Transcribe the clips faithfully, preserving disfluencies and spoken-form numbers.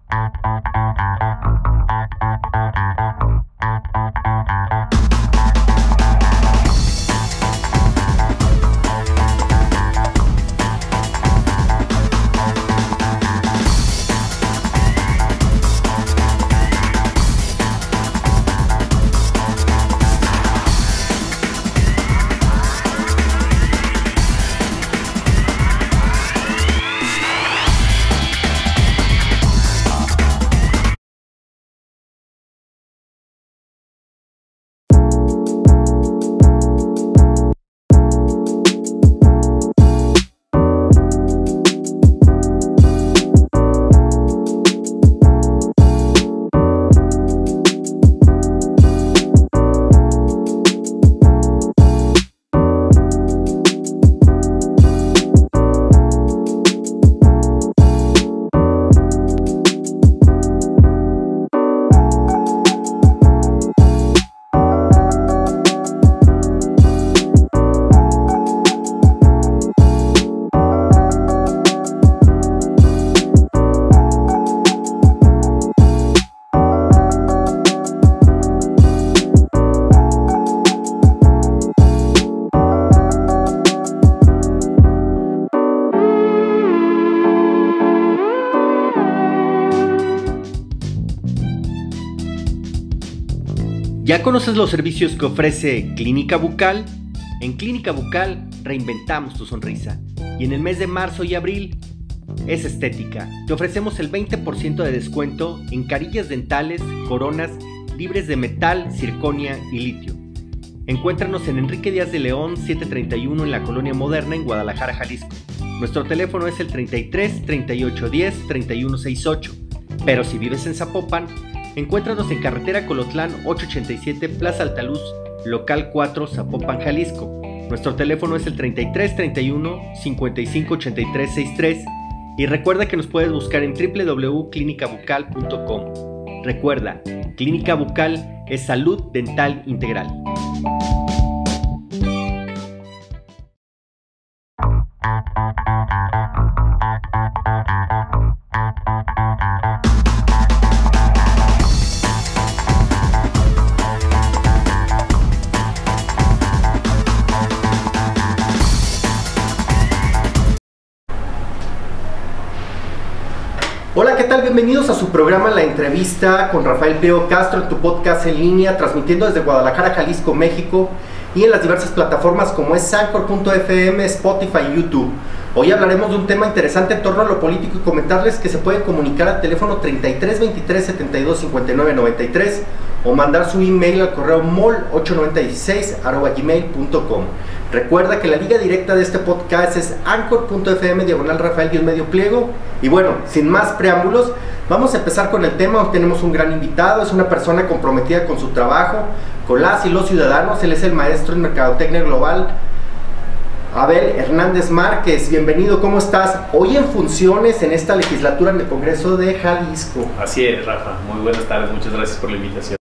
¿Ya conoces los servicios que ofrece Clínica Bucal? En Clínica Bucal reinventamos tu sonrisa. Y en el mes de marzo y abril es estética. Te ofrecemos el veinte por ciento de descuento en carillas dentales, coronas libres de metal, circonia y litio. Encuéntranos en Enrique Díaz de León setecientos treinta y uno en la Colonia Moderna en Guadalajara, Jalisco. Nuestro teléfono es el treinta y tres, treinta y ocho diez, treinta y uno sesenta y ocho. Pero si vives en Zapopan, encuéntranos en Carretera Colotlán ochocientos ochenta y siete, Plaza Altaluz, local cuatro, Zapopan, Jalisco. Nuestro teléfono es el treinta y tres, treinta y uno, cincuenta y cinco, ochenta y tres, sesenta y tres. Y recuerda que nos puedes buscar en w w w punto clínica bucal punto com. Recuerda, Clínica Bucal es salud dental integral. Hola, ¿qué tal? Bienvenidos a su programa La Entrevista con Rafael Pío Castro, en tu podcast en línea, transmitiendo desde Guadalajara, Jalisco, México, y en las diversas plataformas como es Anchor punto f m, Spotify y YouTube. Hoy hablaremos de un tema interesante en torno a lo político y comentarles que se pueden comunicar al teléfono treinta y tres, veintitrés, setenta y dos, cincuenta y nueve, noventa y tres o mandar su email al correo mol ocho noventa y seis arroba gmail punto com. Recuerda que la liga directa de este podcast es Anchor punto f m diagonal Rafael guión medio pliego. Y bueno, sin más preámbulos, vamos a empezar con el tema. Hoy tenemos un gran invitado, es una persona comprometida con su trabajo, con las y los ciudadanos. Él es el maestro en Mercadotecnia Global, Abel Hernández Márquez. Bienvenido, ¿cómo estás? Hoy en funciones en esta legislatura en el Congreso de Jalisco. Así es, Rafa. Muy buenas tardes, muchas gracias por la invitación.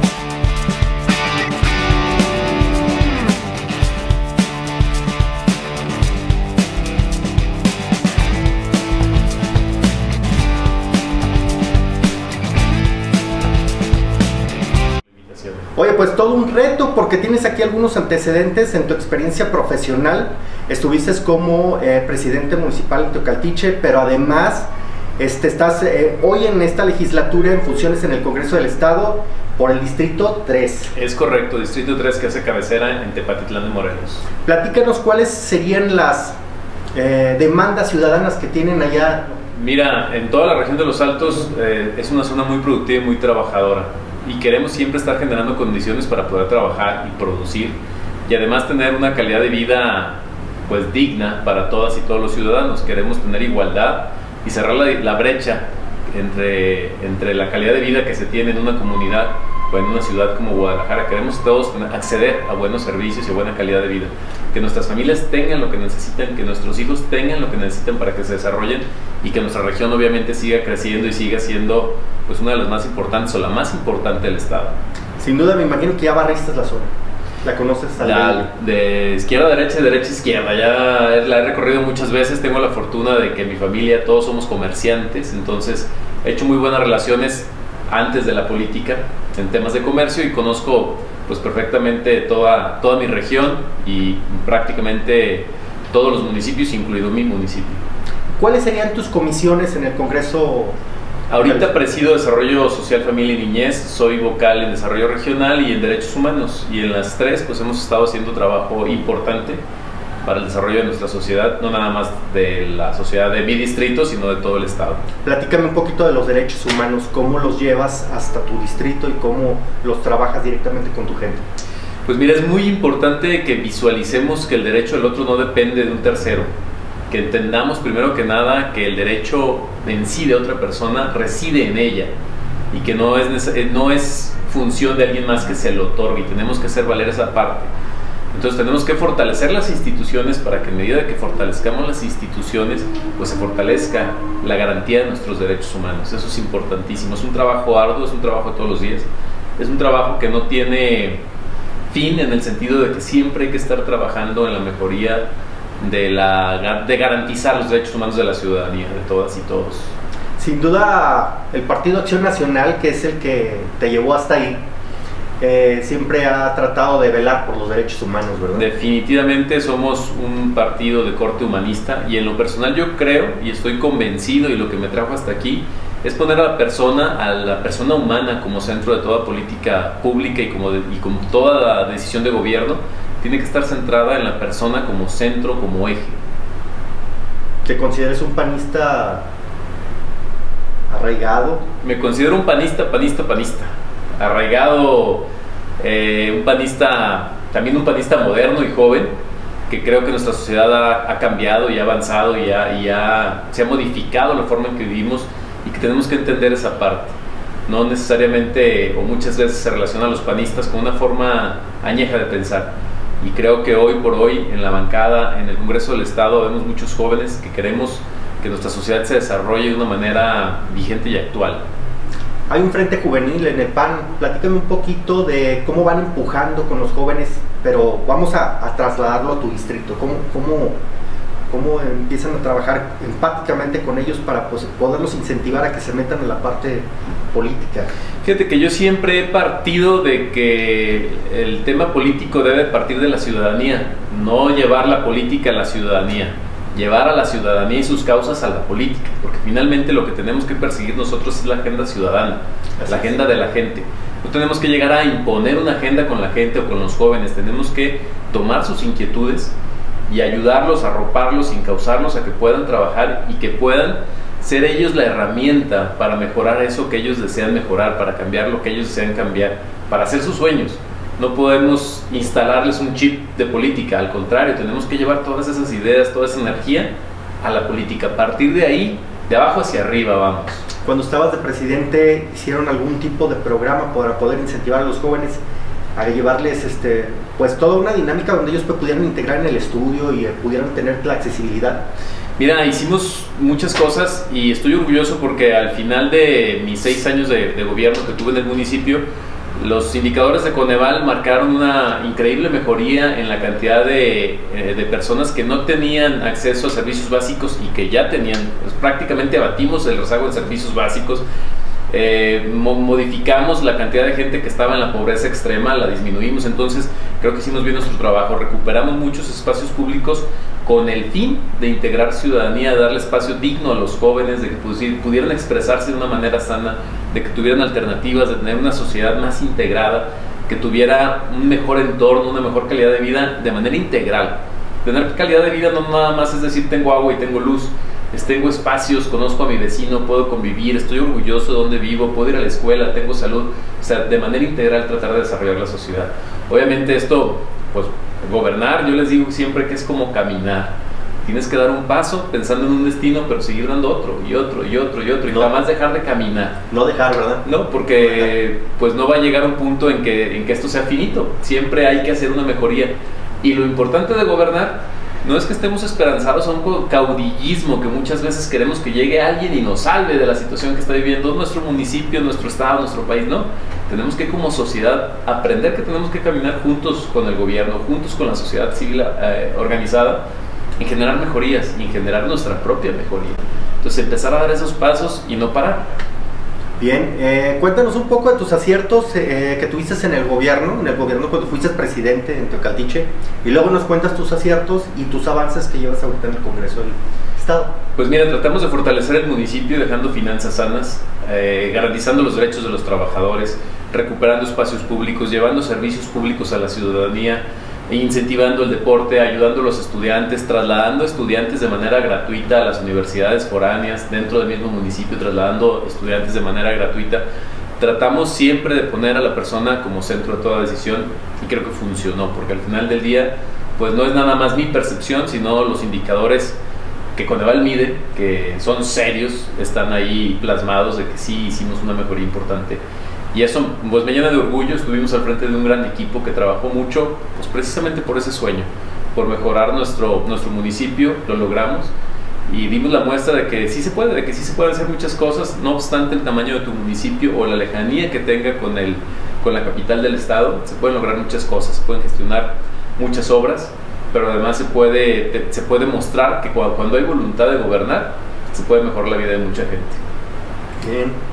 Oye, pues todo un reto, porque tienes aquí algunos antecedentes en tu experiencia profesional. Estuviste como eh, presidente municipal en Teocaltiche, pero además este, estás eh, hoy en esta legislatura en funciones en el Congreso del Estado por el Distrito tres. Es correcto, Distrito tres, que hace cabecera en Tepatitlán de Morelos. Platícanos cuáles serían las eh, demandas ciudadanas que tienen allá. Mira, en toda la región de los Altos eh, es una zona muy productiva y muy trabajadora. Y queremos siempre estar generando condiciones para poder trabajar y producir, y además tener una calidad de vida pues digna para todas y todos los ciudadanos. Queremos tener igualdad y cerrar la, la brecha entre, entre la calidad de vida que se tiene en una comunidad o en una ciudad como Guadalajara. Queremos todos acceder a buenos servicios y a buena calidad de vida, que nuestras familias tengan lo que necesitan, que nuestros hijos tengan lo que necesitan para que se desarrollen, y que nuestra región obviamente siga creciendo y siga siendo pues una de las más importantes o la más importante del estado. Sin duda, me imagino que ya barriste la zona. ¿La conoces? La, de izquierda a derecha, de derecha a izquierda. Ya la he recorrido muchas veces. Tengo la fortuna de que mi familia, todos somos comerciantes, entonces he hecho muy buenas relaciones antes de la política en temas de comercio y conozco pues perfectamente toda, toda mi región y prácticamente todos los municipios, incluido mi municipio. ¿Cuáles serían tus comisiones en el Congreso? Ahorita presido Desarrollo Social, Familia y Niñez, soy vocal en Desarrollo Regional y en Derechos Humanos, y en las tres pues hemos estado haciendo trabajo importante para el desarrollo de nuestra sociedad, no nada más de la sociedad de mi distrito, sino de todo el estado. Platícame un poquito de los derechos humanos, cómo los llevas hasta tu distrito y cómo los trabajas directamente con tu gente. Pues mira, es muy importante que visualicemos que el derecho del otro no depende de un tercero, que entendamos primero que nada que el derecho en sí de otra persona reside en ella y que no es, no es función de alguien más que se lo otorgue, y tenemos que hacer valer esa parte. Entonces tenemos que fortalecer las instituciones para que en medida que fortalezcamos las instituciones, pues se fortalezca la garantía de nuestros derechos humanos. Eso es importantísimo. Es un trabajo arduo, es un trabajo de todos los días. Es un trabajo que no tiene fin, en el sentido de que siempre hay que estar trabajando en la mejoría de, la, de garantizar los derechos humanos de la ciudadanía, de todas y todos. Sin duda, el Partido Acción Nacional, que es el que te llevó hasta ahí, Eh, siempre ha tratado de velar por los derechos humanos, ¿verdad? Definitivamente somos un partido de corte humanista, y en lo personal yo creo y estoy convencido, y lo que me trajo hasta aquí es poner a la persona, a la persona humana como centro de toda política pública, y como, de, y como toda la decisión de gobierno tiene que estar centrada en la persona como centro, como eje. ¿Te consideras un panista arraigado? Me considero un panista, panista, panista. Arraigado, eh, un panista, también un panista moderno y joven, que creo que nuestra sociedad ha, ha cambiado y ha avanzado y, ha, y ha, se ha modificado la forma en que vivimos, y que tenemos que entender esa parte. No necesariamente o muchas veces se relaciona a los panistas con una forma añeja de pensar, y creo que hoy por hoy en la bancada, en el Congreso del Estado, vemos muchos jóvenes que queremos que nuestra sociedad se desarrolle de una manera vigente y actual. Hay un frente juvenil en el P A N. Platícame un poquito de cómo van empujando con los jóvenes, pero vamos a, a trasladarlo a tu distrito. ¿Cómo, cómo, cómo empiezan a trabajar empáticamente con ellos para pues, poderlos incentivar a que se metan en la parte política? Fíjate que yo siempre he partido de que el tema político debe partir de la ciudadanía, no llevar la política a la ciudadanía. Llevar a la ciudadanía y sus causas a la política, porque finalmente lo que tenemos que perseguir nosotros es la agenda ciudadana, la agenda de la gente. No tenemos que llegar a imponer una agenda con la gente o con los jóvenes, tenemos que tomar sus inquietudes y ayudarlos, arroparlos, encauzarlos a que puedan trabajar y que puedan ser ellos la herramienta para mejorar eso que ellos desean mejorar, para cambiar lo que ellos desean cambiar, para hacer sus sueños. No podemos instalarles un chip de política, al contrario, tenemos que llevar todas esas ideas, toda esa energía a la política. A partir de ahí, de abajo hacia arriba vamos. Cuando estabas de presidente, ¿hicieron algún tipo de programa para poder incentivar a los jóvenes a llevarles este, pues toda una dinámica donde ellos pudieran integrar en el estudio y pudieran tener la accesibilidad? Mira, hicimos muchas cosas y estoy orgulloso porque al final de mis seis años de, de gobierno que tuve en el municipio, los indicadores de Coneval marcaron una increíble mejoría en la cantidad de, eh, de personas que no tenían acceso a servicios básicos y que ya tenían. Pues prácticamente abatimos el rezago en servicios básicos, eh, mo modificamos la cantidad de gente que estaba en la pobreza extrema, la disminuimos. Entonces creo que hicimos bien nuestro trabajo, recuperamos muchos espacios públicos con el fin de integrar ciudadanía, darle espacio digno a los jóvenes, de que pudieran expresarse de una manera sana, de que tuvieran alternativas, de tener una sociedad más integrada, que tuviera un mejor entorno, una mejor calidad de vida de manera integral. Tener calidad de vida no nada más es decir tengo agua y tengo luz, es tengo espacios, conozco a mi vecino, puedo convivir, estoy orgulloso de donde vivo, puedo ir a la escuela, tengo salud. O sea, de manera integral tratar de desarrollar la sociedad. Obviamente esto, pues gobernar, yo les digo siempre que es como caminar. Tienes que dar un paso pensando en un destino, pero seguir dando otro y otro y otro y otro, y no, jamás dejar de caminar. No dejar, ¿verdad? No, porque pues no va a llegar un punto en que, en que esto sea finito. Siempre hay que hacer una mejoría. Y lo importante de gobernar no es que estemos esperanzados a un caudillismo, que muchas veces queremos que llegue alguien y nos salve de la situación que está viviendo nuestro municipio, nuestro estado, nuestro país. No, tenemos que como sociedad aprender que tenemos que caminar juntos con el gobierno, juntos con la sociedad civil eh, organizada, en generar mejorías y en generar nuestra propia mejoría. Entonces empezar a dar esos pasos y no parar. Bien, eh, cuéntanos un poco de tus aciertos eh, que tuviste en el gobierno, en el gobierno cuando fuiste presidente en Teocaltiche, y luego nos cuentas tus aciertos y tus avances que llevas ahorita en el Congreso del Estado. Pues mira, tratamos de fortalecer el municipio dejando finanzas sanas, eh, garantizando los derechos de los trabajadores, recuperando espacios públicos, llevando servicios públicos a la ciudadanía, e incentivando el deporte, ayudando a los estudiantes, trasladando estudiantes de manera gratuita a las universidades foráneas dentro del mismo municipio, trasladando estudiantes de manera gratuita. Tratamos siempre de poner a la persona como centro de toda decisión y creo que funcionó, porque al final del día pues no es nada más mi percepción, sino los indicadores que Coneval mide, que son serios, están ahí plasmados de que sí hicimos una mejoría importante. Y eso pues me llena de orgullo. Estuvimos al frente de un gran equipo que trabajó mucho pues precisamente por ese sueño, por mejorar nuestro, nuestro municipio. Lo logramos y dimos la muestra de que sí se puede, de que sí se pueden hacer muchas cosas, no obstante el tamaño de tu municipio o la lejanía que tenga con, el, con la capital del estado. Se pueden lograr muchas cosas, se pueden gestionar muchas obras, pero además se puede, se puede mostrar que cuando, cuando hay voluntad de gobernar, se puede mejorar la vida de mucha gente. Bien.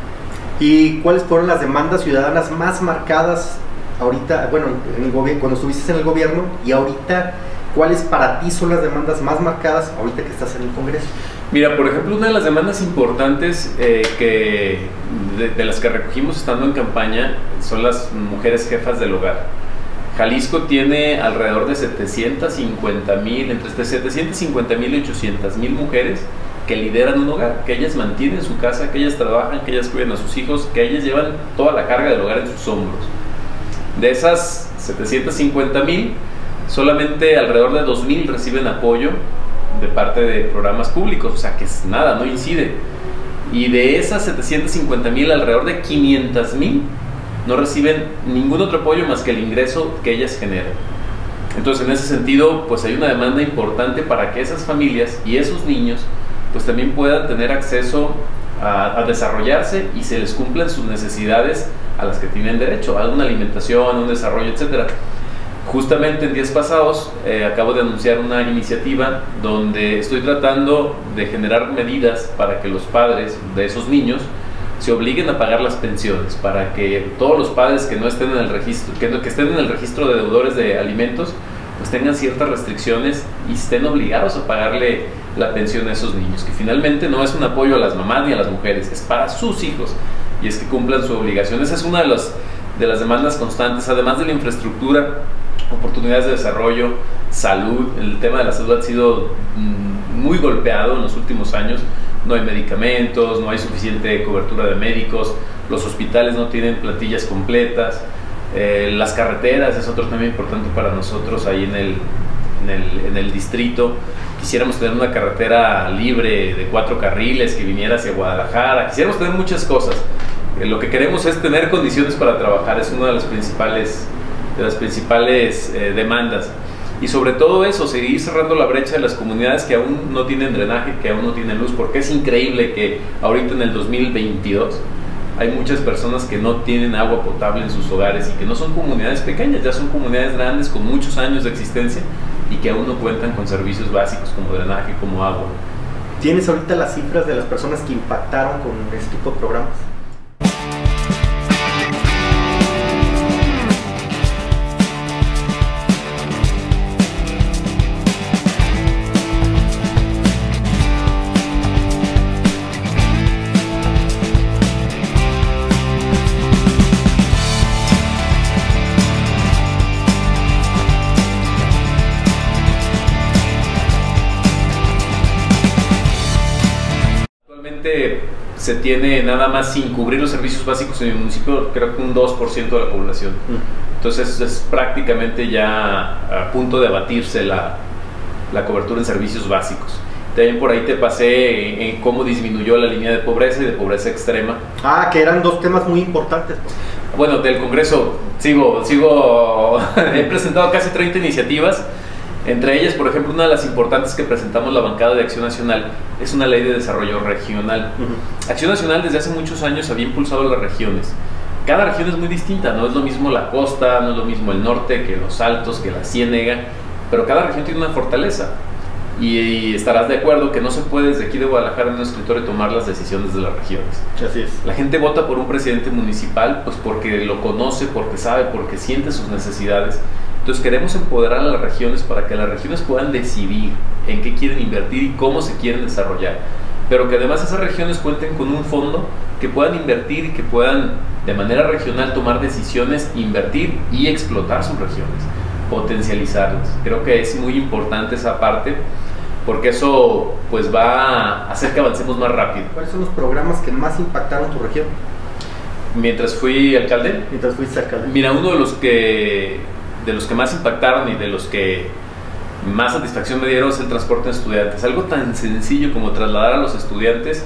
¿Y cuáles fueron las demandas ciudadanas más marcadas ahorita, bueno, en el gobierno, cuando estuviste en el gobierno, y ahorita, cuáles para ti son las demandas más marcadas ahorita que estás en el Congreso? Mira, por ejemplo, una de las demandas importantes eh, que, de, de las que recogimos estando en campaña son las mujeres jefas del hogar. Jalisco tiene alrededor de setecientos cincuenta mil, entre setecientos cincuenta mil y ochocientos mil mujeres que lideran un hogar, que ellas mantienen su casa, que ellas trabajan, que ellas cuidan a sus hijos, que ellas llevan toda la carga del hogar en sus hombros. De esas setecientos cincuenta mil, solamente alrededor de dos mil reciben apoyo de parte de programas públicos, o sea que es nada, no incide. Y de esas setecientos cincuenta mil, alrededor de quinientos mil no reciben ningún otro apoyo más que el ingreso que ellas generan. Entonces, en ese sentido, pues hay una demanda importante para que esas familias y esos niños pues también puedan tener acceso a, a desarrollarse y se les cumplan sus necesidades a las que tienen derecho, a una alimentación, a un desarrollo, etcétera. Justamente en días pasados eh, acabo de anunciar una iniciativa donde estoy tratando de generar medidas para que los padres de esos niños se obliguen a pagar las pensiones, para que todos los padres que no estén en el registro, que, no, que estén en el registro de deudores de alimentos, pues tengan ciertas restricciones y estén obligados a pagarle la pensión a esos niños, que finalmente no es un apoyo a las mamás ni a las mujeres, es para sus hijos, y es que cumplan su obligación. Esa es una de las, de las demandas constantes, además de la infraestructura, oportunidades de desarrollo, salud. El tema de la salud ha sido muy golpeado en los últimos años. No hay medicamentos, no hay suficiente cobertura de médicos, los hospitales no tienen plantillas completas, eh, las carreteras es otro tema importante para nosotros ahí en el, en el, en el distrito. Quisiéramos tener una carretera libre de cuatro carriles que viniera hacia Guadalajara, quisiéramos tener muchas cosas. Eh, lo que queremos es tener condiciones para trabajar, es una de las principales, de las principales eh, demandas. Y sobre todo eso, seguir cerrando la brecha de las comunidades que aún no tienen drenaje, que aún no tienen luz, porque es increíble que ahorita en el dos mil veintidós hay muchas personas que no tienen agua potable en sus hogares y que no son comunidades pequeñas, ya son comunidades grandes con muchos años de existencia y que aún no cuentan con servicios básicos como drenaje, como agua. ¿Tienes ahorita las cifras de las personas que impactaron con este tipo de programas? Se tiene nada más sin cubrir los servicios básicos en el municipio, creo que un dos por ciento de la población. Entonces es prácticamente ya a punto de abatirse la, la cobertura en servicios básicos. También por ahí te pasé en, en cómo disminuyó la línea de pobreza y de pobreza extrema. Ah, que eran dos temas muy importantes. Bueno, del Congreso sigo, sigo he presentado casi treinta iniciativas. Entre ellas, por ejemplo, una de las importantes que presentamos la bancada de Acción Nacional es una ley de desarrollo regional. Uh-huh. Acción Nacional desde hace muchos años había impulsado las regiones. Cada región es muy distinta, no es lo mismo la costa, no es lo mismo el norte que los altos, que la ciénega, pero cada región tiene una fortaleza. Y, y estarás de acuerdo que no se puede desde aquí de Guadalajara en un escritorio tomar las decisiones de las regiones. Así es. La gente vota por un presidente municipal pues porque lo conoce, porque sabe, porque siente sus necesidades. Entonces queremos empoderar a las regiones para que las regiones puedan decidir en qué quieren invertir y cómo se quieren desarrollar. Pero que además esas regiones cuenten con un fondo que puedan invertir y que puedan de manera regional tomar decisiones, invertir y explotar sus regiones, potencializarlas. Creo que es muy importante esa parte, porque eso pues va a hacer que avancemos más rápido. ¿Cuáles son los programas que más impactaron tu región? Mientras fui alcalde, Mientras fuiste alcalde. mira, uno de los que de los que más impactaron y de los que más satisfacción me dieron es el transporte de estudiantes. Algo tan sencillo como trasladar a los estudiantes,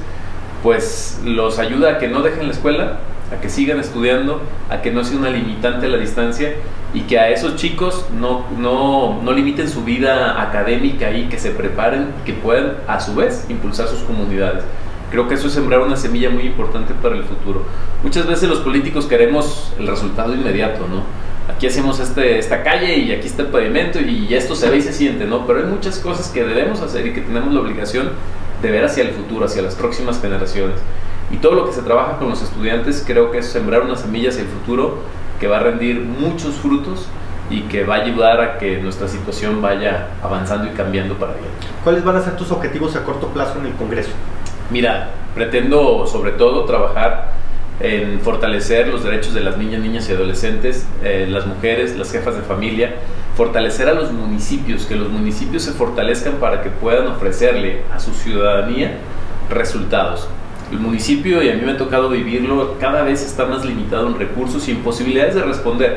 pues los ayuda a que no dejen la escuela, a que sigan estudiando, a que no sea una limitante la distancia y que a esos chicos no, no, no limiten su vida académica y que se preparen y que puedan a su vez impulsar sus comunidades. Creo que eso es sembrar una semilla muy importante para el futuro. Muchas veces los políticos queremos el resultado inmediato, ¿no? Aquí hacemos este, esta calle y aquí está el pavimento y esto se ve y se siente, ¿no? Pero hay muchas cosas que debemos hacer y que tenemos la obligación de ver hacia el futuro, hacia las próximas generaciones. Y todo lo que se trabaja con los estudiantes creo que es sembrar una semilla hacia el futuro que va a rendir muchos frutos y que va a ayudar a que nuestra situación vaya avanzando y cambiando para bien. ¿Cuáles van a ser tus objetivos a corto plazo en el Congreso? Mira, pretendo sobre todo trabajar en fortalecer los derechos de las niñas, niñas y adolescentes, eh, las mujeres, las jefas de familia, fortalecer a los municipios, que los municipios se fortalezcan para que puedan ofrecerle a su ciudadanía resultados. El municipio, y a mí me ha tocado vivirlo, cada vez está más limitado en recursos y en posibilidades de responder.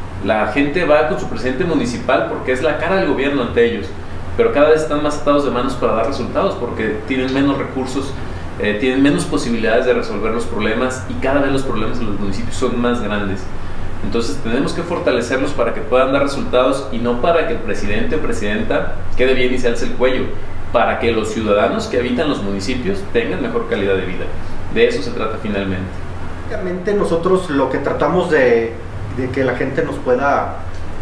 La gente va con su presidente municipal porque es la cara del gobierno ante ellos, pero cada vez están más atados de manos para dar resultados porque tienen menos recursos, eh, tienen menos posibilidades de resolver los problemas y cada vez los problemas en los municipios son más grandes. Entonces tenemos que fortalecerlos para que puedan dar resultados y no para que el presidente o presidenta quede bien y se alce el cuello, para que los ciudadanos que habitan los municipios tengan mejor calidad de vida. De eso se trata finalmente. Básicamente nosotros lo que tratamos de, de que la gente nos pueda,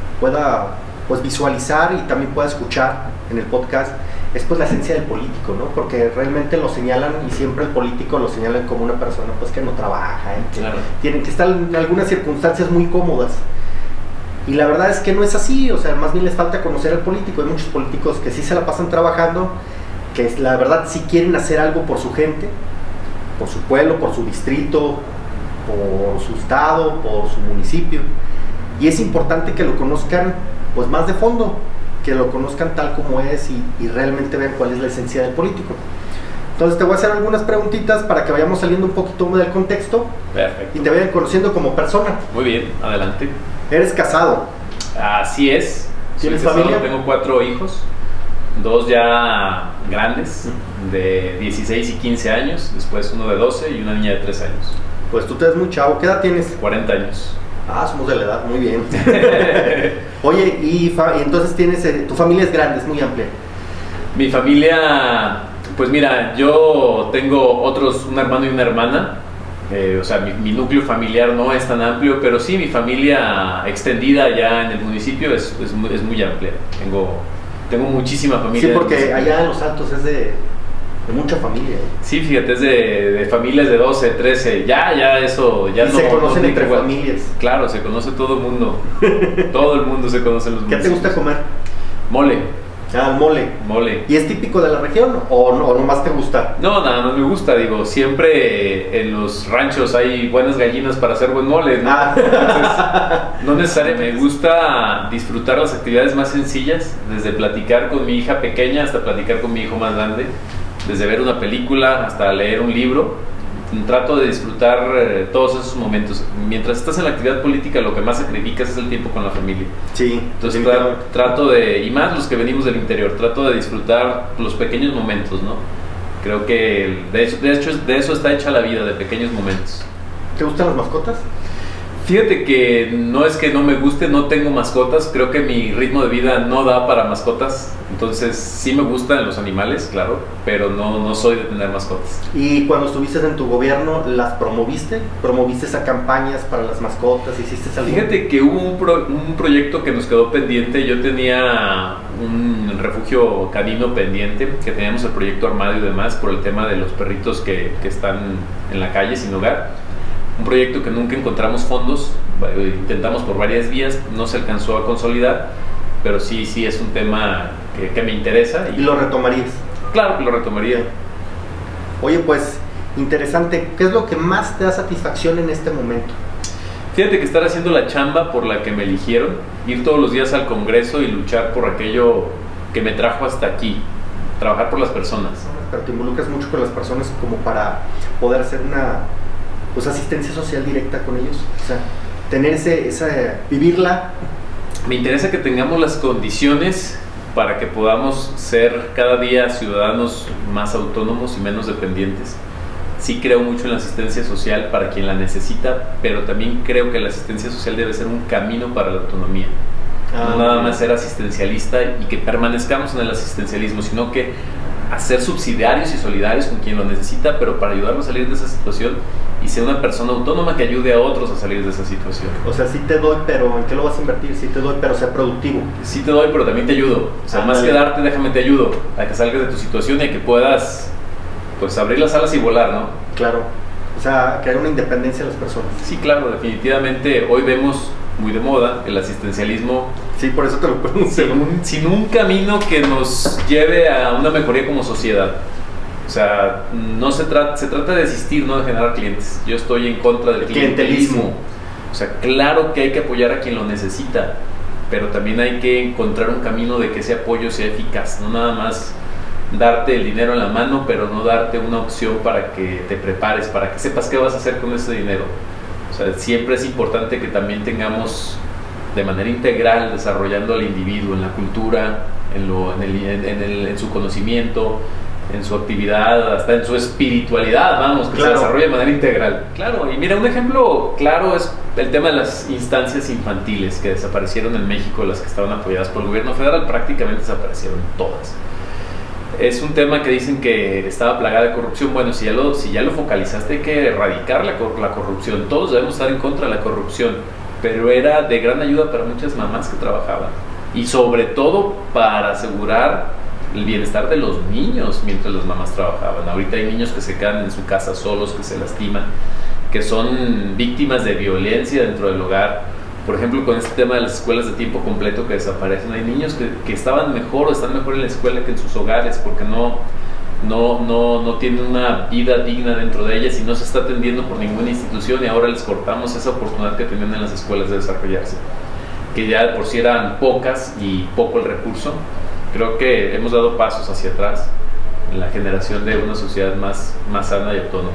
pueda pues, visualizar y también pueda escuchar en el podcast es pues la esencia del político, ¿no? Porque realmente lo señalan y siempre el político lo señalan como una persona pues que no trabaja, ¿eh? que Claro. tienen que estar en algunas circunstancias muy cómodas. Y la verdad es que no es así, o sea, más bien les falta conocer al político. Hay muchos políticos que sí se la pasan trabajando, que la verdad sí quieren hacer algo por su gente, por su pueblo, por su distrito, por su estado, por su municipio. Y es importante que lo conozcan pues más de fondo, que lo conozcan tal como es y, y realmente vean cuál es la esencia del político. Entonces te voy a hacer algunas preguntitas para que vayamos saliendo un poquito del contexto Perfecto. y te vayan conociendo como persona. Muy bien, adelante. Eres casado. Así es. ¿Tienes Soy casado, familia? Tengo cuatro hijos, dos ya grandes, de dieciséis y quince años, después uno de doce y una niña de tres años. Pues tú te ves muy chavo. ¿Qué edad tienes? cuarenta años. Ah, somos de la edad, muy bien. Oye, y, fa- y entonces tienes, eh, tu familia es grande, es muy amplia. Mi familia, pues mira, yo tengo otros, un hermano y una hermana. Eh, o sea, mi, mi núcleo familiar no es tan amplio, pero sí mi familia extendida ya en el municipio es, es, muy, es muy amplia. Tengo, tengo muchísima familia. Sí, en el porque municipio. allá en Los Altos es de, de mucha familia. Sí, fíjate, es de, de familias de doce, trece, ya, ya eso, ya y no. se conocen no entre igual. familias. Claro, se conoce todo el mundo. Todo el mundo se conoce en los ¿Qué te municipios. gusta comer? Mole, Ah, el mole. mole. ¿Y es típico de la región o no, o nomás te gusta? No, nada más me gusta, digo, siempre en los ranchos hay buenas gallinas para hacer buen mole, ¿no? Ah. Entonces, no necesariamente, me gusta disfrutar las actividades más sencillas, desde platicar con mi hija pequeña hasta platicar con mi hijo más grande, desde ver una película hasta leer un libro. Trato de disfrutar eh, todos esos momentos. Mientras estás en la actividad política, lo que más sacrificas es el tiempo con la familia. Sí. Entonces tra- definitivamente. trato de, y más los que venimos del interior, trato de disfrutar los pequeños momentos, ¿no? Creo que de hecho, de hecho de eso está hecha la vida, de pequeños momentos. ¿Te gustan las mascotas? Fíjate que no es que no me guste, no tengo mascotas, creo que mi ritmo de vida no da para mascotas. Entonces sí me gustan los animales, claro, pero no, no soy de tener mascotas. ¿Y cuando estuviste en tu gobierno, las promoviste? ¿Promoviste esas campañas para las mascotas? ¿Hiciste algo? Fíjate que hubo un, pro, un proyecto que nos quedó pendiente. Yo tenía un refugio canino pendiente, que teníamos el proyecto armado y demás, por el tema de los perritos que, que están en la calle sin hogar. Un proyecto que nunca encontramos fondos, intentamos por varias vías, no se alcanzó a consolidar, pero sí, sí es un tema que, que me interesa. ¿Y, ¿Y lo retomarías? Claro que lo retomaría. Oye, pues, interesante. ¿Qué es lo que más te da satisfacción en este momento? Fíjate que estar haciendo la chamba por la que me eligieron, ir todos los días al Congreso y luchar por aquello que me trajo hasta aquí, trabajar por las personas. Pero te involucras mucho con las personas como para poder hacer una, pues, asistencia social directa con ellos, o sea, tener ese, esa, vivirla. Me interesa que tengamos las condiciones para que podamos ser cada día ciudadanos más autónomos y menos dependientes. Sí creo mucho en la asistencia social para quien la necesita, pero también creo que la asistencia social debe ser un camino para la autonomía. Ah, no nada más ser asistencialista y que permanezcamos en el asistencialismo, sino que hacer subsidiarios y solidarios con quien lo necesita, pero para ayudarlo a salir de esa situación y ser una persona autónoma que ayude a otros a salir de esa situación. O sea, sí te doy, pero ¿en qué lo vas a invertir? Sí te doy, pero sea productivo. Sí te doy, pero también te ayudo. O sea, ah, más vale. que darte, déjame te ayudo a que salgas de tu situación y a que puedas, pues, abrir las alas y volar, ¿no? Claro. O sea, crear una independencia de las personas. Sí, claro, definitivamente. Hoy vemos muy de moda el asistencialismo. Sí, por eso te lo pregunto. Sin un, sin un camino que nos lleve a una mejoría como sociedad. O sea, no se trata, se trata de asistir, no de generar clientes. Yo estoy en contra del clientelismo. clientelismo. O sea, claro que hay que apoyar a quien lo necesita, pero también hay que encontrar un camino de que ese apoyo sea eficaz. No nada más darte el dinero en la mano, pero no darte una opción para que te prepares, para que sepas qué vas a hacer con ese dinero. O sea, siempre es importante que también tengamos de manera integral desarrollando al individuo en la cultura, en, lo, en, el, en, en, el, en su conocimiento, en su actividad, hasta en su espiritualidad, vamos, que claro. se desarrolle de manera integral. Claro, y mira, un ejemplo claro es el tema de las instancias infantiles que desaparecieron en México, las que estaban apoyadas por el gobierno federal, prácticamente desaparecieron todas. Es un tema que dicen que estaba plagada de corrupción. Bueno, si ya lo, si ya lo focalizaste, hay que erradicar la, la corrupción. Todos debemos estar en contra de la corrupción, pero era de gran ayuda para muchas mamás que trabajaban y sobre todo para asegurar el bienestar de los niños mientras las mamás trabajaban. Ahorita hay niños que se quedan en su casa solos, que se lastiman, que son víctimas de violencia dentro del hogar. Por ejemplo, con este tema de las escuelas de tiempo completo que desaparecen, hay niños que, que estaban mejor o están mejor en la escuela que en sus hogares porque no, no, no, no tienen una vida digna dentro de ellas y no se está atendiendo por ninguna institución, y ahora les cortamos esa oportunidad que tenían en las escuelas de desarrollarse, que ya de por sí eran pocas y poco el recurso. Creo que hemos dado pasos hacia atrás en la generación de una sociedad más, más sana y autónoma.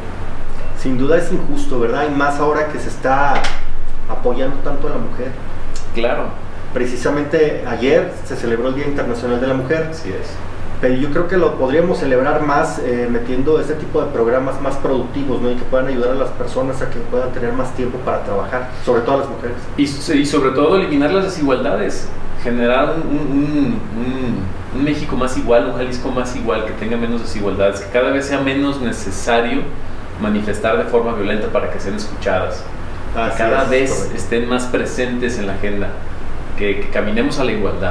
Sin duda es injusto, ¿verdad? Y más ahora que se está apoyando tanto a la mujer. Claro. Precisamente ayer se celebró el Día Internacional de la Mujer. Así es. Pero yo creo que lo podríamos celebrar más eh, metiendo este tipo de programas más productivos, ¿no? Y que puedan ayudar a las personas a que puedan tener más tiempo para trabajar, sobre todo a las mujeres. Y, y sobre todo eliminar las desigualdades, generar un, un, un, un México más igual, un Jalisco más igual, que tenga menos desigualdades, que cada vez sea menos necesario manifestar de forma violenta para que sean escuchadas. Que cada es, vez correcto. estén más presentes en la agenda, que, que caminemos a la igualdad.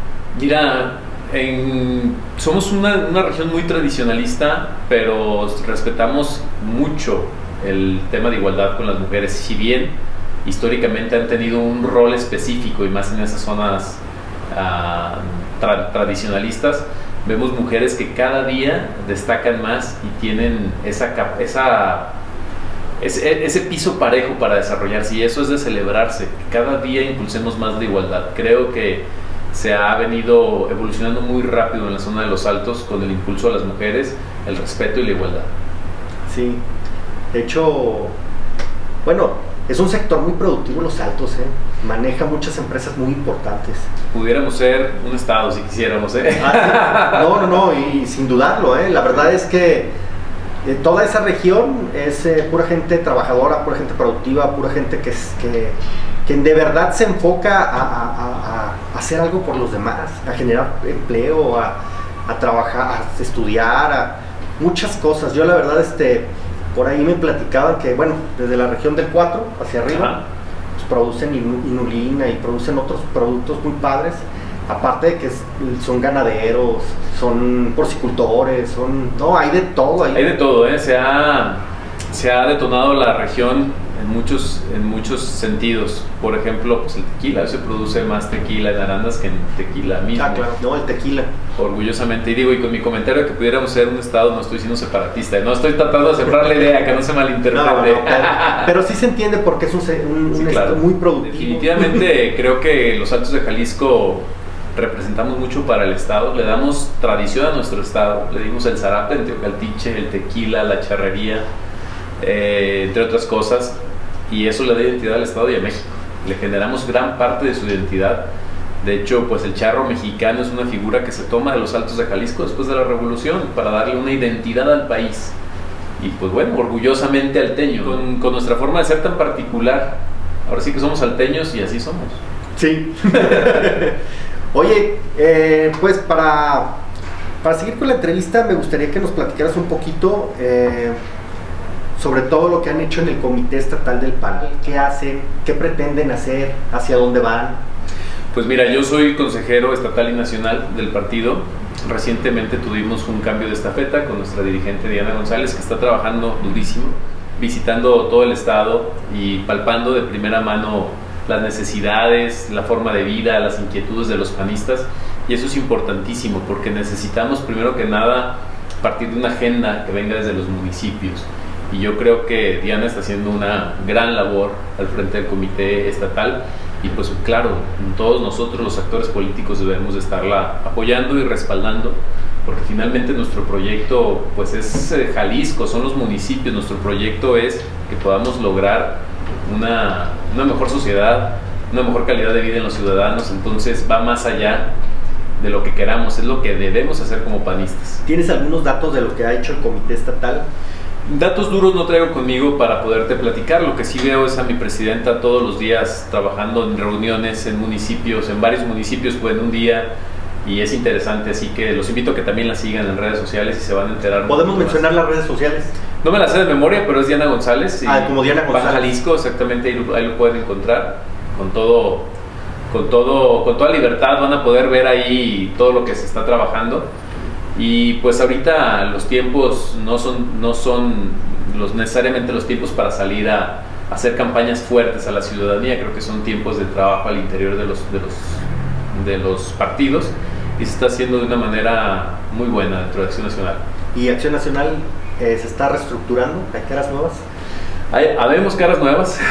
Mira, en, somos una, una región muy tradicionalista, pero respetamos mucho el tema de igualdad con las mujeres, si bien históricamente han tenido un rol específico y más en esas zonas uh, tra tradicionalistas. Vemos mujeres que cada día destacan más y tienen esa, esa Ese, ese piso parejo para desarrollarse, y eso es de celebrarse. Cada día impulsemos más la igualdad. Creo que se ha venido evolucionando muy rápido en la zona de los Altos con el impulso a las mujeres, el respeto y la igualdad. Sí, de hecho, bueno, es un sector muy productivo los Altos, ¿eh? Maneja muchas empresas muy importantes. Pudiéramos ser un estado si quisiéramos, ¿eh? Ah, sí. No, no, no, y sin dudarlo, ¿eh? La verdad es que eh, toda esa región es eh, pura gente trabajadora, pura gente productiva, pura gente que, es, que, que de verdad se enfoca a, a, a, a hacer algo por los demás, a generar empleo, a, a trabajar, a estudiar, a muchas cosas. Yo la verdad, este, por ahí me platicaban que, bueno, desde la región del cuatro hacia arriba, pues, producen inulina y producen otros productos muy padres. Aparte de que son ganaderos, son porcicultores, son... No, hay de todo ahí. Hay de todo, ¿eh? Se ha, se ha detonado la región en muchos, en muchos sentidos. Por ejemplo, pues el tequila. Se produce más tequila en Arandas que en tequila mismo. Ah, claro. No, el tequila. Orgullosamente. Y digo, y con mi comentario de que pudiéramos ser un estado, no estoy siendo separatista. No estoy tratando de sembrar la idea, que no se malinterprete. No, no, pero, pero sí se entiende porque es un, un, sí, un claro. estado muy productivo. Definitivamente creo que los Altos de Jalisco representamos mucho para el estado, le damos tradición a nuestro estado, le dimos el zarape, el teocaltiche, el tequila, la charrería, eh, entre otras cosas, y eso le da identidad al estado y a México. Le generamos gran parte de su identidad. De hecho, pues el charro mexicano es una figura que se toma de los Altos de Jalisco después de la Revolución para darle una identidad al país. Y pues bueno, orgullosamente alteño, con, con nuestra forma de ser tan particular. Ahora sí que somos alteños y así somos. Sí. Oye, eh, pues para, para seguir con la entrevista me gustaría que nos platicaras un poquito eh, sobre todo lo que han hecho en el Comité Estatal del P A N. ¿Qué hacen? ¿Qué pretenden hacer? ¿Hacia dónde van? Pues mira, yo soy consejero estatal y nacional del partido. Recientemente tuvimos un cambio de estafeta con nuestra dirigente Diana González, que está trabajando durísimo, visitando todo el estado y palpando de primera mano las necesidades, la forma de vida, las inquietudes de los panistas, y eso es importantísimo porque necesitamos primero que nada partir de una agenda que venga desde los municipios, y yo creo que Diana está haciendo una gran labor al frente del comité estatal, y pues claro, todos nosotros los actores políticos debemos de estarla apoyando y respaldando, porque finalmente nuestro proyecto pues es Jalisco, son los municipios, nuestro proyecto es que podamos lograr Una, una mejor sociedad, una mejor calidad de vida en los ciudadanos. Entonces va más allá de lo que queramos, es lo que debemos hacer como panistas. ¿Tienes algunos datos de lo que ha hecho el Comité Estatal? Datos duros no traigo conmigo para poderte platicar. Lo que sí veo es a mi presidenta todos los días trabajando en reuniones en municipios, en varios municipios pues en un día, y es interesante, así que los invito a que también la sigan en redes sociales y se van a enterar. ¿Podemos mencionar las redes sociales? No me la sé de memoria, pero es Diana González. Ah, como Diana González. Pan Jalisco, exactamente, ahí lo, ahí lo pueden encontrar. Con todo, con todo, con toda libertad van a poder ver ahí todo lo que se está trabajando. Y pues ahorita los tiempos no son, no son los, necesariamente los tiempos para salir a, a hacer campañas fuertes a la ciudadanía. Creo que son tiempos de trabajo al interior de los, de los, de los partidos, y se está haciendo de una manera muy buena dentro de Acción Nacional. ¿Y Acción Nacional eh, se está reestructurando? ¿Hay caras nuevas? Hay, habemos caras nuevas,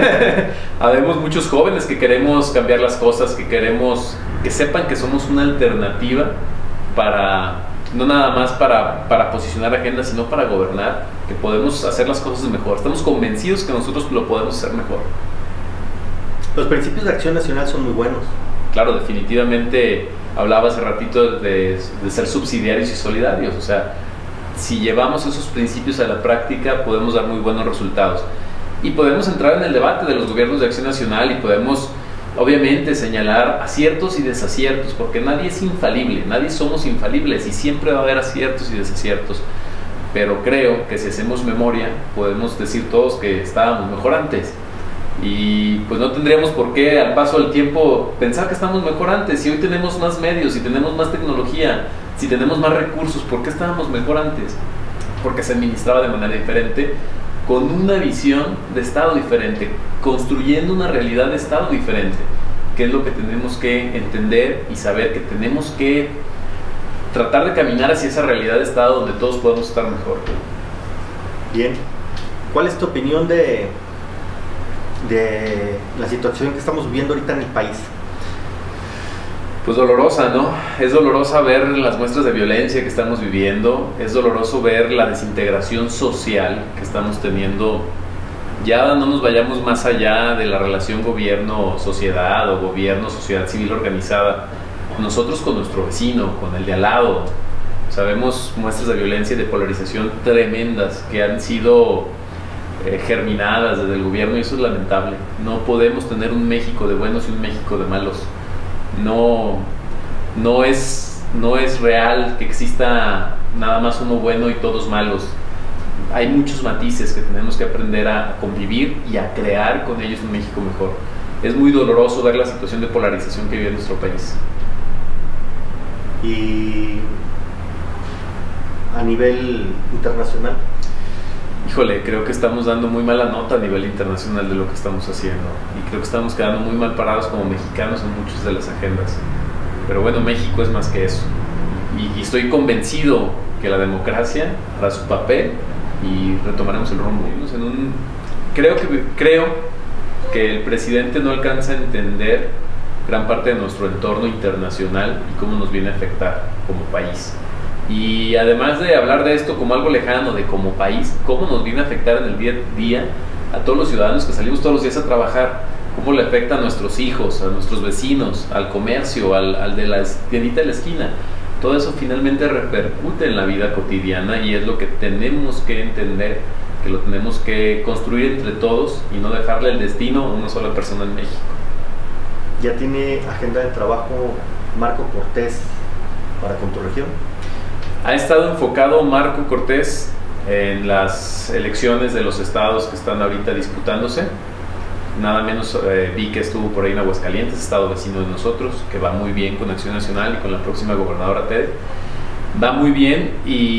habemos muchos jóvenes que queremos cambiar las cosas, que queremos que sepan que somos una alternativa para, no nada más para, para posicionar agendas, sino para gobernar, que podemos hacer las cosas mejor. Estamos convencidos que nosotros lo podemos hacer mejor. Los principios de Acción Nacional son muy buenos. Claro, definitivamente hablaba hace ratito de, de ser subsidiarios y solidarios, o sea, si llevamos esos principios a la práctica podemos dar muy buenos resultados, y podemos entrar en el debate de los gobiernos de Acción Nacional y podemos obviamente señalar aciertos y desaciertos, porque nadie es infalible, nadie somos infalibles y siempre va a haber aciertos y desaciertos, pero creo que si hacemos memoria podemos decir todos que estábamos mejor antes, y pues no tendríamos por qué al paso del tiempo pensar que estamos mejor antes. Si hoy tenemos más medios, si tenemos más tecnología, si tenemos más recursos, ¿por qué estábamos mejor antes? Porque se administraba de manera diferente, con una visión de Estado diferente, construyendo una realidad de Estado diferente, que es lo que tenemos que entender y saber, que tenemos que tratar de caminar hacia esa realidad de Estado donde todos podemos estar mejor. Bien, ¿cuál es tu opinión de, de la situación que estamos viviendo ahorita en el país? Pues dolorosa, ¿no? Es dolorosa ver las muestras de violencia que estamos viviendo, es doloroso ver la desintegración social que estamos teniendo. Ya no nos vayamos más allá de la relación gobierno-sociedad o gobierno-sociedad civil organizada. Nosotros con nuestro vecino, con el de al lado, Sabemos muestras de violencia y de polarización tremendas que han sido eh, germinadas desde el gobierno, y eso es lamentable. No podemos tener un México de buenos y un México de malos. No, no es, no es real que exista nada más uno bueno y todos malos. Hay muchos matices que tenemos que aprender a convivir y a crear con ellos un México mejor. Es muy doloroso ver la situación de polarización que vive en nuestro país. Y a nivel internacional, híjole, creo que estamos dando muy mala nota a nivel internacional de lo que estamos haciendo, y creo que estamos quedando muy mal parados como mexicanos en muchas de las agendas. Pero bueno, México es más que eso, y, y estoy convencido que la democracia hará su papel y retomaremos el rumbo. En un, creo que creo que el presidente no alcanza a entender gran parte de nuestro entorno internacional y cómo nos viene a afectar como país. Y además de hablar de esto como algo lejano, de como país, cómo nos viene a afectar en el día a día a todos los ciudadanos que salimos todos los días a trabajar, cómo le afecta a nuestros hijos, a nuestros vecinos, al comercio, al, al de la tiendita de la esquina. Todo eso finalmente repercute en la vida cotidiana, y es lo que tenemos que entender, que lo tenemos que construir entre todos y no dejarle el destino a una sola persona en México. ¿Ya tiene agenda de trabajo Marco Cortés para con tu región? Ha estado enfocado Marco Cortés en las elecciones de los estados que están ahorita disputándose. Nada menos eh, vi que estuvo por ahí en Aguascalientes, estado vecino de nosotros, que va muy bien con Acción Nacional y con la próxima gobernadora Ted. Va muy bien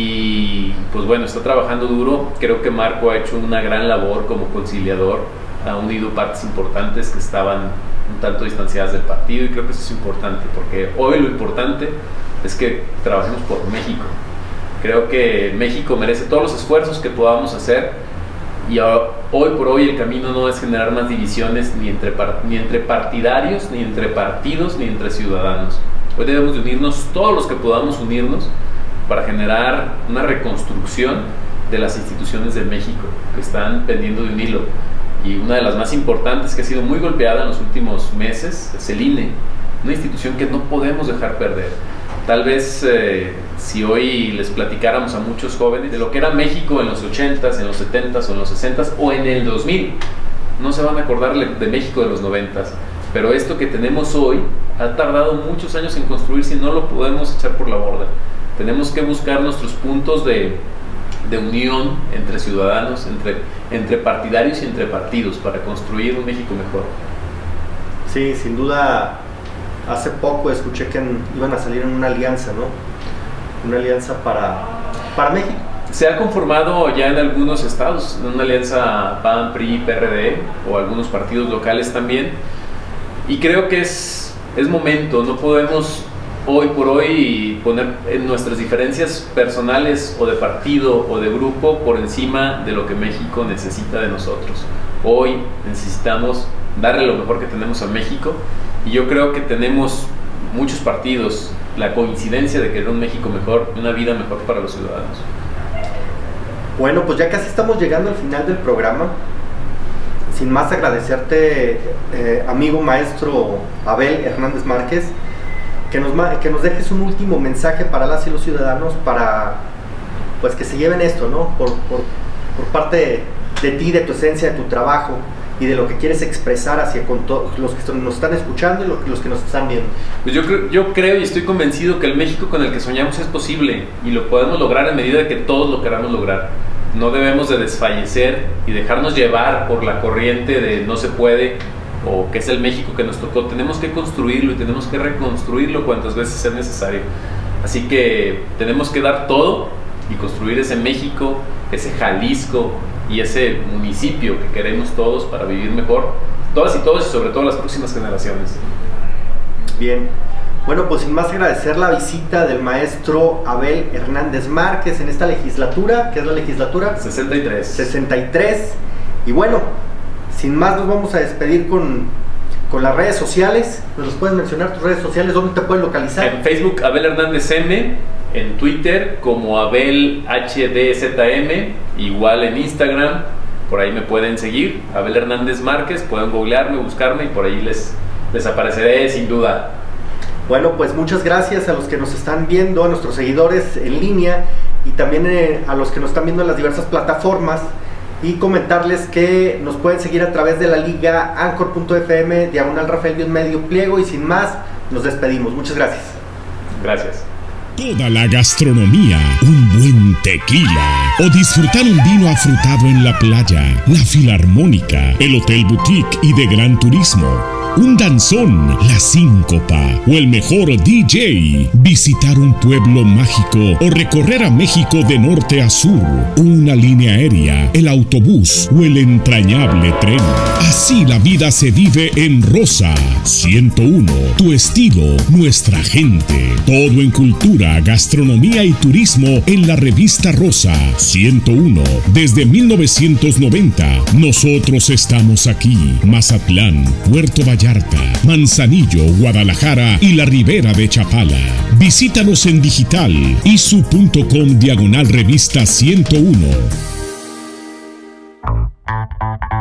y pues bueno, está trabajando duro. Creo que Marco ha hecho una gran labor como conciliador, ha unido partes importantes que estaban un tanto distanciadas del partido, y creo que eso es importante, porque hoy lo importante es que trabajemos por México. Creo que México merece todos los esfuerzos que podamos hacer, y hoy por hoy el camino no es generar más divisiones ni entre, ni entre partidarios, ni entre partidos, ni entre ciudadanos. Hoy debemos de unirnos todos los que podamos unirnos para generar una reconstrucción de las instituciones de México que están pendiendo de un hilo, y una de las más importantes, que ha sido muy golpeada en los últimos meses, es el I N E, una institución que no podemos dejar perder. Tal vez eh, si hoy les platicáramos a muchos jóvenes de lo que era México en los ochentas, en los setentas o en los sesentas o en el dos mil, no se van a acordar de México de los noventas. Pero esto que tenemos hoy ha tardado muchos años en construirse y no lo podemos echar por la borda. Tenemos que buscar nuestros puntos de, de unión entre ciudadanos, entre, entre partidarios y entre partidos, para construir un México mejor. Sí, sin duda. Hace poco escuché que en, iban a salir en una alianza, ¿no? Una alianza para, para México. Se ha conformado ya en algunos estados una alianza P A N, P R I, P R D o algunos partidos locales también, y creo que es, es momento. No podemos hoy por hoy poner en nuestras diferencias personales o de partido o de grupo por encima de lo que México necesita de nosotros. Hoy necesitamos darle lo mejor que tenemos a México, y yo creo que tenemos muchos partidos la coincidencia de querer un México mejor, una vida mejor para los ciudadanos. Bueno, pues ya casi estamos llegando al final del programa. Sin más, agradecerte, eh, amigo maestro Abel Hernández Márquez, que nos, que nos dejes un último mensaje para las y los ciudadanos, para pues que se lleven esto, ¿no? Por, por, por parte de, de ti, de tu esencia, de tu trabajo y de lo que quieres expresar hacia con todos los que nos están escuchando y los, los que nos están viendo. Pues yo creo, yo creo y estoy convencido que el México con el que soñamos es posible, y lo podemos lograr en medida de que todos lo queramos lograr. No debemos de desfallecer y dejarnos llevar por la corriente de no se puede, o que es el México que nos tocó. Tenemos que construirlo y tenemos que reconstruirlo cuantas veces sea necesario. Así que tenemos que dar todo y construir ese México, ese Jalisco y ese municipio que queremos todos para vivir mejor, todas y todos, y sobre todo las próximas generaciones. Bien, bueno, pues sin más, agradecer la visita del maestro Abel Hernández Márquez en esta legislatura, que es la legislatura sesenta y tres. sesenta y tres. Y bueno, sin más, nos vamos a despedir con, con las redes sociales. ¿Nos los puedes mencionar, tus redes sociales? ¿Dónde te pueden localizar? En Facebook, Abel Hernández M, en Twitter como Abel H D Z M, igual en Instagram, por ahí me pueden seguir, Abel Hernández Márquez, pueden googlearme, buscarme y por ahí les, les apareceré sin duda. Bueno, pues muchas gracias a los que nos están viendo, a nuestros seguidores en línea y también eh, a los que nos están viendo en las diversas plataformas, y comentarles que nos pueden seguir a través de la liga anchor punto f m, diagonal Rafael medio pliego, y sin más, nos despedimos. Muchas gracias. Gracias. Toda la gastronomía, un buen tequila o disfrutar un vino afrutado en la playa, la Filarmónica, el Hotel Boutique y de Gran Turismo, un danzón, la Síncopa o el mejor D J, visitar un pueblo mágico o recorrer a México de norte a sur, una línea aérea, el autobús o el entrañable tren. Así la vida se vive en Rosa ciento uno, tu estilo, nuestra gente, todo en cultura, gastronomía y turismo en la revista Rosa ciento uno. Desde mil novecientos noventa, nosotros estamos aquí. Mazatlán, Puerto Vallarta, Manzanillo, Guadalajara y la Ribera de Chapala. Visítanos en digital isu punto com diagonal revista ciento uno.